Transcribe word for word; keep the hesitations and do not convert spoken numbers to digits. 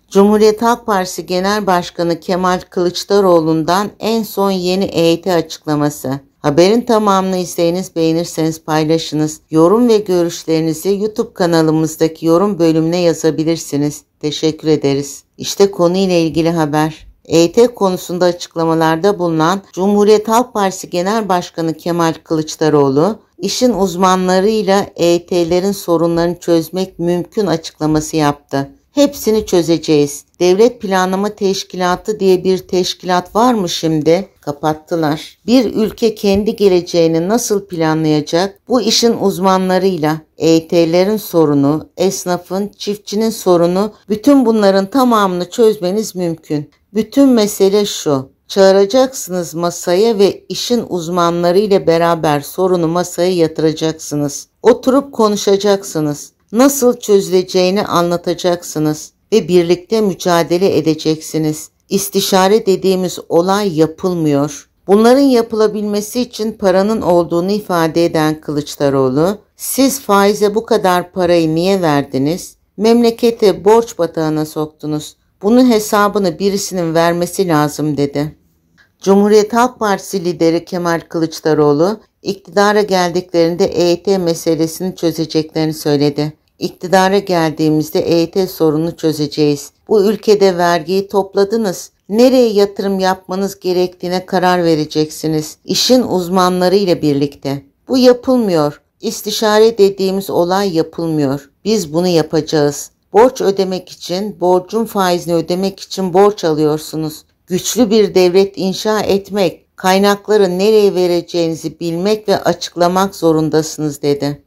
Cumhuriyet Halk Partisi Genel Başkanı Kemal Kılıçdaroğlu'ndan en son yeni E Y T açıklaması. Haberin tamamını izleyiniz, beğenirseniz paylaşınız. Yorum ve görüşlerinizi YouTube kanalımızdaki yorum bölümüne yazabilirsiniz. Teşekkür ederiz. İşte konuyla ilgili haber. E Y T konusunda açıklamalarda bulunan Cumhuriyet Halk Partisi Genel Başkanı Kemal Kılıçdaroğlu, işin uzmanlarıyla E Y T'lerin sorunlarını çözmek mümkün açıklaması yaptı. Hepsini çözeceğiz. Devlet Planlama Teşkilatı diye bir teşkilat var mı şimdi? Kapattılar. Bir ülke kendi geleceğini nasıl planlayacak? Bu işin uzmanlarıyla E Y T'lerin sorunu, esnafın, çiftçinin sorunu, bütün bunların tamamını çözmeniz mümkün. Bütün mesele şu: çağıracaksınız masaya ve işin uzmanlarıyla beraber sorunu masaya yatıracaksınız. Oturup konuşacaksınız. Nasıl çözüleceğini anlatacaksınız ve birlikte mücadele edeceksiniz. İstişare dediğimiz olay yapılmıyor. Bunların yapılabilmesi için paranın olduğunu ifade eden Kılıçdaroğlu, siz faize bu kadar parayı niye verdiniz? Memleketi borç batağına soktunuz. Bunun hesabını birisinin vermesi lazım dedi. Cumhuriyet Halk Partisi lideri Kemal Kılıçdaroğlu, iktidara geldiklerinde E Y T meselesini çözeceklerini söyledi. İktidara geldiğimizde E Y T sorununu çözeceğiz. Bu ülkede vergiyi topladınız. Nereye yatırım yapmanız gerektiğine karar vereceksiniz. İşin uzmanlarıyla birlikte. Bu yapılmıyor. İstişare dediğimiz olay yapılmıyor. Biz bunu yapacağız. Borç ödemek için, borcun faizini ödemek için borç alıyorsunuz. Güçlü bir devlet inşa etmek, kaynakları nereye vereceğinizi bilmek ve açıklamak zorundasınız dedi.